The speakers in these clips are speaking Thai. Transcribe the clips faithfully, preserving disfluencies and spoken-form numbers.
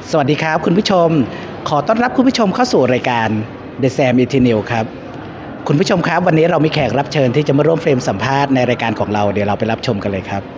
สวัสดีครับคุณผู้ชมขอต้อนรับคุณผู้ชมเข้าสู่รายการ The Sam Eternal ครับคุณผู้ชมครับวันนี้เรามีแขกรับเชิญที่จะมาร่วมเฟรมสัมภาษณ์ในรายการของเราเดี๋ยวเราไปรับชมกันเลยครับ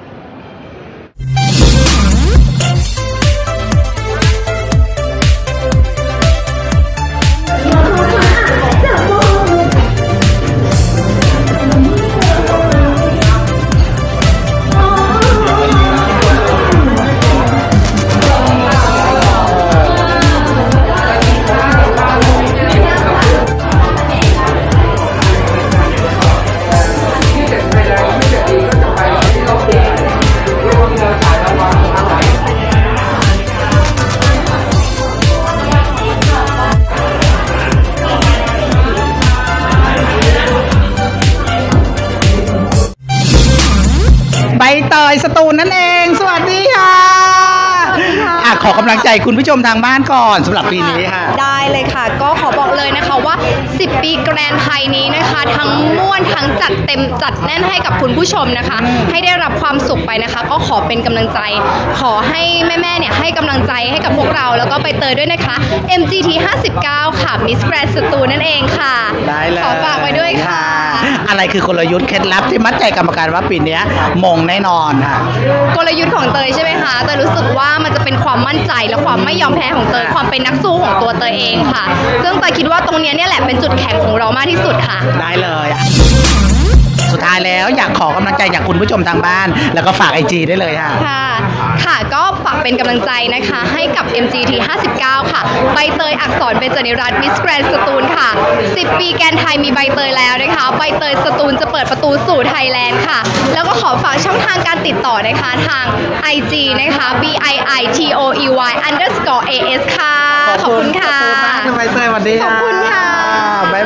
ใบเตยสตูลนั่นเองสวัสดีค่ะอ่ะขอกำลังใจคุณผู้ชมทางบ้านก่อนสำหรับปีนี้ค่ะได้เลยค่ะก็ขอบอกเลยนะคะว่าสิบปีแกรนด์ไทยนี้นะคะทั้งม่วนทั้งจัดเต็มจัดแน่นให้กับคุณผู้ชมนะคะให้ได้รับความสุขไปนะคะก็ขอเป็นกำลังใจขอให้แม่ๆเนี่ยให้กำลังใจให้กับพวกเราแล้วก็ไปเตยด้วยนะคะ เอ็ม จี ที ห้าสิบเก้าค่ะ Miss Grand สตูลนั่นเองค่ะได้เลยขอฝากไว้ด้วยค่ะอะไรคือกลยุทธ์เคล็ดลับที่มัดใจกรรมการว่าปีนี้มงแน่นอนค่ะกลยุทธ์ของเตยใช่ไหมคะเตยรู้สึกว่ามันจะเป็นความมั่นใจและความไม่ยอมแพ้ของเตยความเป็นนักสู้ของตัวเตยเองค่ะซึ่งเตยคิดว่าตรงนี้เนี่ยแหละเป็นจุดแข็งของเรามากที่สุดค่ะได้เลยสุดท้ายแล้วอยากขอกำลังใจจากคุณผู้ชมทางบ้านแล้วก็ฝาก ไอ จี ได้เลยค่ะค่ะค่ะก็ฝากเป็นกำลังใจนะคะให้กับ เอ็ม จี ที ห้าสิบเก้าค่ะใบเตยอักษรเบญจนิรัตน์ Miss Grand สตูลค่ะสิบปีแกนไทยมีใบเตยแล้วนะคะใบเตยสตูลจะเปิดประตูสู่ไทยแลนด์ค่ะแล้วก็ขอฝากช่องทางการติดต่อนะคะทาง ไอ จี นะคะ บี ไอ ไอ ที โอ อี วาย underscore เอ เอส ค่ะขอบคุณค่ะขอบคุณมากใบเตยวันนี้ขอบคุณค่ะ